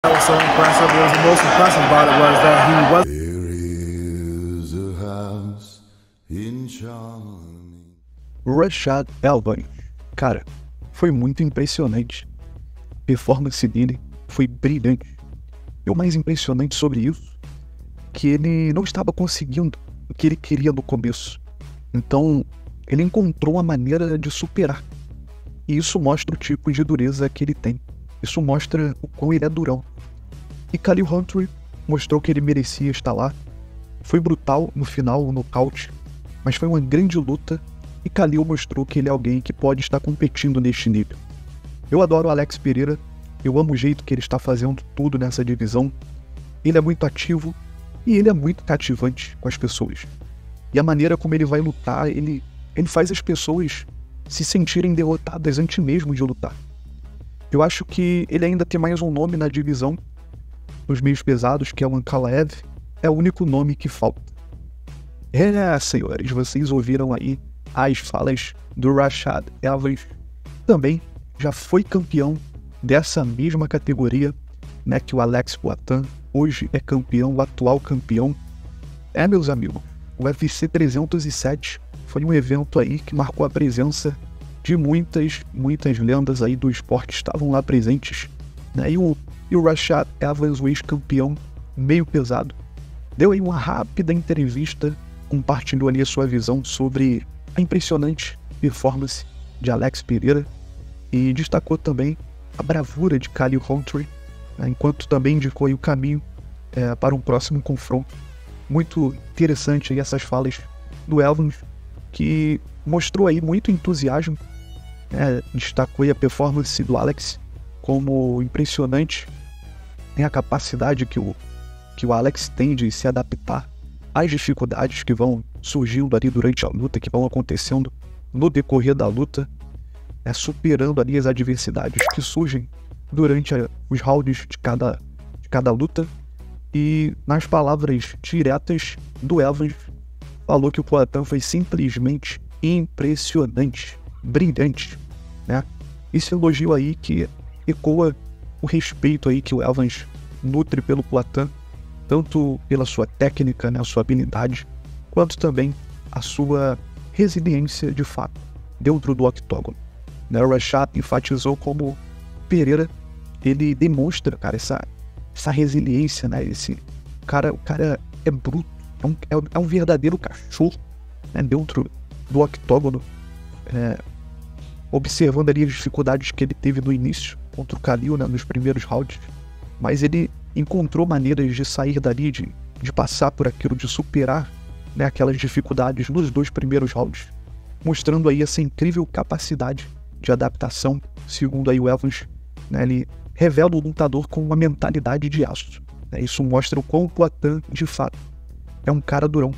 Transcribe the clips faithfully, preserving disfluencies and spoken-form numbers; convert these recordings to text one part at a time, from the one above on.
What was so impressive, what was the most impressive about it was that he was. There is a house in charming. Rashad Evans, cara, foi muito impressionante. A performance dele foi brilhante. E o mais impressionante sobre isso, que ele não estava conseguindo o que ele queria no começo. Então, ele encontrou uma maneira de superar. E isso mostra o tipo de dureza que ele tem. Isso mostra o quão ele é durão. E Khalil Humphrey mostrou que ele merecia estar lá. Foi brutal no final, o nocaute, mas foi uma grande luta. E Khalil mostrou que ele é alguém que pode estar competindo neste nível. Eu adoro o Alex Pereira. Eu amo o jeito que ele está fazendo tudo nessa divisão. Ele é muito ativo e ele é muito cativante com as pessoas. E a maneira como ele vai lutar, ele, ele faz as pessoas se sentirem derrotadas antes mesmo de lutar. Eu acho que ele ainda tem mais um nome na divisão, nos meios pesados, que é o Ankalaev. É o único nome que falta. É, senhores, vocês ouviram aí as falas do Rashad Evans. Também já foi campeão dessa mesma categoria, né, que o Alex Poatan. Hoje é campeão, o atual campeão. É, meus amigos, o U F C trezentos e sete foi um evento aí que marcou a presença de muitas, muitas lendas aí do esporte estavam lá presentes, né? E o, e o Rashad Evans, o ex-campeão meio pesado, deu aí uma rápida entrevista, compartilhou ali a sua visão sobre a impressionante performance de Alex Pereira e destacou também a bravura de Khalil Humphrey, né? Enquanto também indicou aí o caminho é, para um próximo confronto. Muito interessante aí essas falas do Evans, que mostrou aí muito entusiasmo, né? Destacou aí a performance do Alex como impressionante, né? A capacidade que o, que o Alex tem de se adaptar às dificuldades que vão surgindo ali durante a luta, que vão acontecendo no decorrer da luta, né? Superando ali as adversidades que surgem durante a, os rounds de cada, de cada luta. E nas palavras diretas do Evans, falou que o Poatan foi simplesmente impressionante, brilhante, né? Esse elogio aí que ecoa o respeito aí que o Evans nutre pelo Poatan, tanto pela sua técnica, né, a sua habilidade, quanto também a sua resiliência de fato dentro do octógono, né? O Rashad enfatizou como Pereira, ele demonstra, cara, essa, essa resiliência, né? Esse cara, o cara é bruto. É um, é um verdadeiro cachorro, né, dentro do octógono, é, observando ali as dificuldades que ele teve no início contra o Khalil, né, nos primeiros rounds, mas ele encontrou maneiras de sair dali, de, de passar por aquilo, de superar, né, aquelas dificuldades nos dois primeiros rounds, mostrando aí essa incrível capacidade de adaptação. Segundo aí o Evans, né, ele revela o lutador com uma mentalidade de aço, né? Isso mostra o quão o Poatan de fato é um cara durão.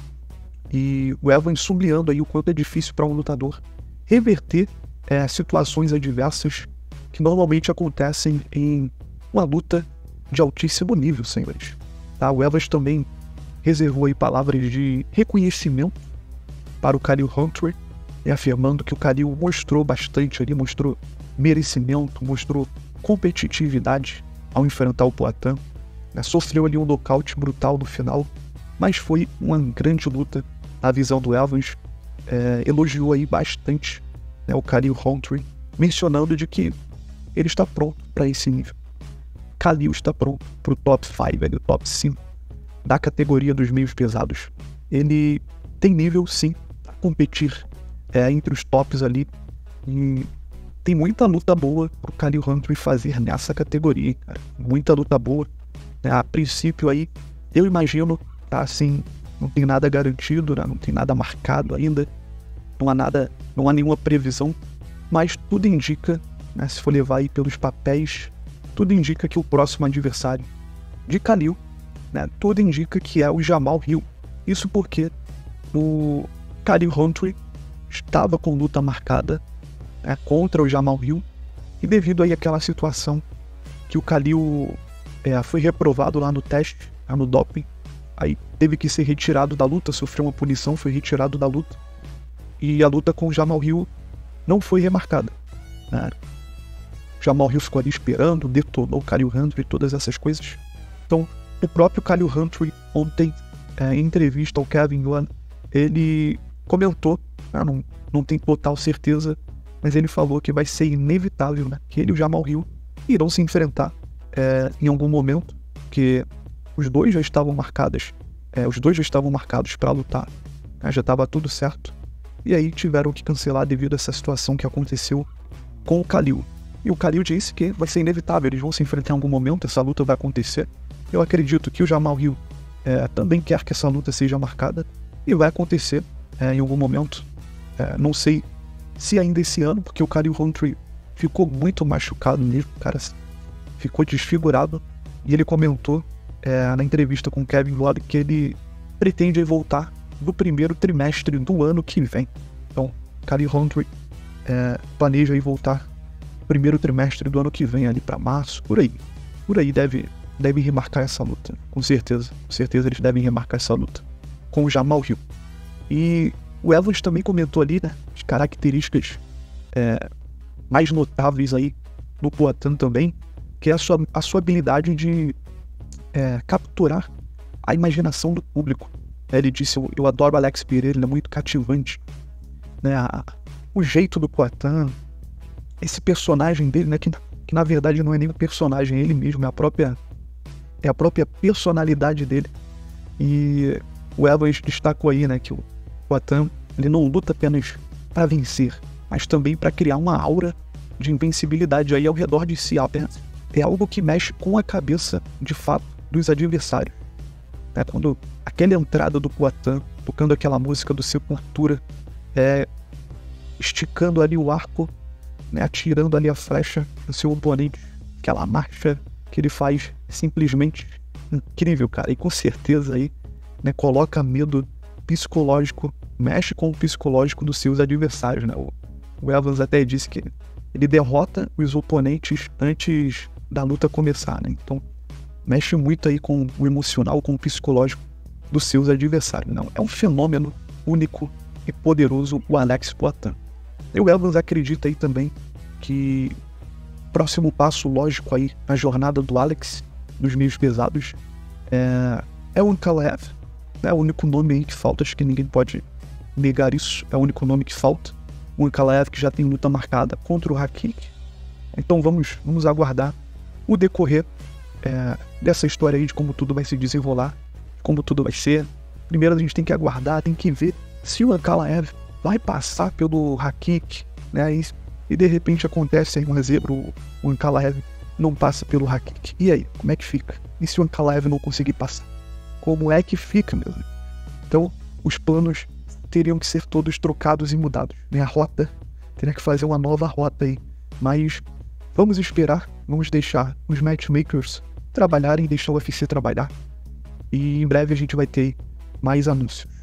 E o Evans sublinhando aí o quanto é difícil para um lutador reverter é, situações adversas que normalmente acontecem em uma luta de altíssimo nível, senhores. Tá? O Evans também reservou aí palavras de reconhecimento para o Khalil Humphrey, e afirmando que o Khalil mostrou bastante ali, mostrou merecimento, mostrou competitividade ao enfrentar o Poatan, né? Sofreu ali um nocaute brutal no final, mas foi uma grande luta na visão do Evans. É, elogiou aí bastante, né, o Khalil Humphrey, mencionando de que ele está pronto para esse nível. Khalil está pronto para o top cinco, o top cinco da categoria dos meios pesados. Ele tem nível sim para competir é, entre os tops ali, e tem muita luta boa para o Khalil Humphrey fazer nessa categoria, hein, cara? Muita luta boa, né? A princípio aí, eu imagino, tá assim, não tem nada garantido, né? Não tem nada marcado ainda, não há nada, não há nenhuma previsão, mas tudo indica, né, se for levar aí pelos papéis, tudo indica que o próximo adversário de Khalil, né, tudo indica que é o Jamal Hill. Isso porque o Khalil Humphrey estava com luta marcada, né, contra o Jamal Hill, e devido aí àquela situação que o Khalil é, foi reprovado lá no teste, né, no doping, aí teve que ser retirado da luta, sofreu uma punição, foi retirado da luta, e a luta com o Jamal Hill não foi remarcada, né? Jamal Hill ficou ali esperando, detonou o Khalil Humphrey e todas essas coisas. Então, o próprio Khalil Humphrey, ontem, é, em entrevista ao Kevin Gunn, ele comentou, ah, não, não tem total certeza, mas ele falou que vai ser inevitável, né, que ele e o Jamal Hill irão se enfrentar é, em algum momento, que os dois já estavam marcados, é, os dois já estavam marcados para lutar, né, já estava tudo certo, e aí tiveram que cancelar devido a essa situação que aconteceu com o Khalil. E o Khalil disse que vai ser inevitável, eles vão se enfrentar em algum momento, essa luta vai acontecer. Eu acredito que o Jamal Hill é, também quer que essa luta seja marcada e vai acontecer é, em algum momento. É, não sei se ainda esse ano, porque o Khalil Humphrey ficou muito machucado mesmo, cara, ficou desfigurado. E ele comentou é, na entrevista com o Kevin Gunn que ele pretende voltar no primeiro trimestre do ano que vem. Então, Khalil Humphrey é, planeja aí voltar no primeiro trimestre do ano que vem, ali para março, por aí. Por aí deve... devem remarcar essa luta, com certeza, com certeza eles devem remarcar essa luta com o Jamal Hill. E o Evans também comentou ali, né, as características é, mais notáveis aí no Poatan também, que é a sua, a sua habilidade de é, capturar a imaginação do público. Ele disse, eu, eu adoro Alex Pereira, ele é muito cativante, né, a, o jeito do Poatan, esse personagem dele, né, que, que na verdade não é nem um personagem, é ele mesmo, é a própria é a própria personalidade dele. E o Evans destacou aí, né, que o Poatan, ele não luta apenas para vencer, mas também para criar uma aura de invencibilidade aí ao redor de si. É algo que mexe com a cabeça, de fato, dos adversários. É quando aquela entrada do Poatan, tocando aquela música do Sepultura, é, esticando ali o arco, né, atirando ali a flecha no seu oponente, aquela marcha que ele faz simplesmente incrível, cara, e com certeza aí, né, coloca medo psicológico, mexe com o psicológico dos seus adversários, né, o, o Evans até disse que ele derrota os oponentes antes da luta começar, né, então mexe muito aí com o emocional, com o psicológico dos seus adversários, não, é um fenômeno único e poderoso o Alex Poatan. E o Evans acredita aí também que próximo passo lógico aí na jornada do Alex dos meios pesados é, é o Ankalaev, é o único nome aí que falta, acho que ninguém pode negar isso, é o único nome que falta, o Ankalaev que já tem luta marcada contra o Rakik. Então vamos, vamos aguardar o decorrer é, dessa história aí de como tudo vai se desenrolar, como tudo vai ser. Primeiro a gente tem que aguardar, tem que ver se o Ankalaev vai passar pelo Rakik, né, e e de repente acontece aí uma zebra, o, o Ankalaev não passa pelo Rakik. E aí, como é que fica? E se o Ankalaev não conseguir passar? Como é que fica, meu Deus? Então, os planos teriam que ser todos trocados e mudados, né? A rota, teria que fazer uma nova rota aí. Mas vamos esperar, vamos deixar os matchmakers trabalharem, deixar o U F C trabalhar. E em breve a gente vai ter mais anúncios.